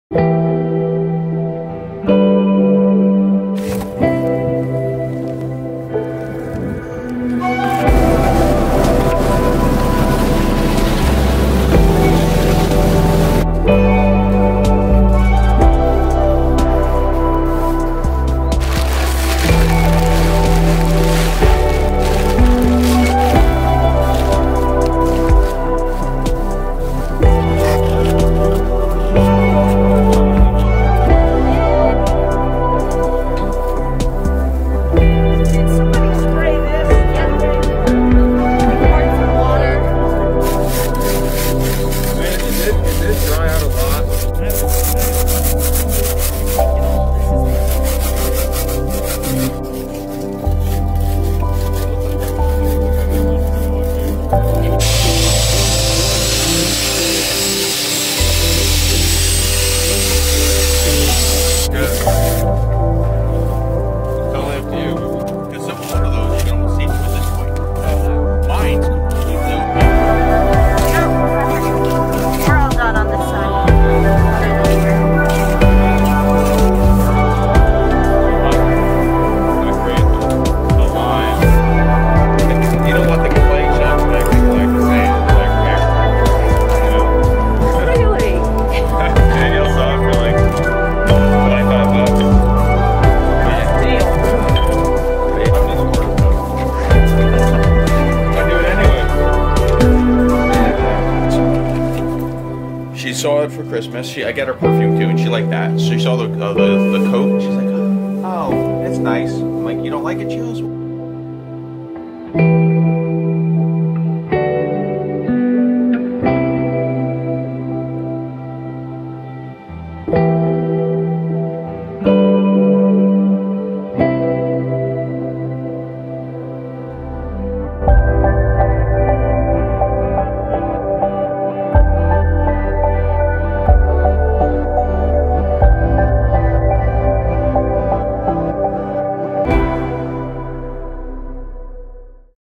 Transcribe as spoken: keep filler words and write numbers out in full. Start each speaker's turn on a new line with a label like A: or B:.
A: She saw it for Christmas. She, I got her perfume too, and she liked that. So she saw the uh, the, the coat. She's like, oh, it's nice. I'm like, you don't like it? She goes,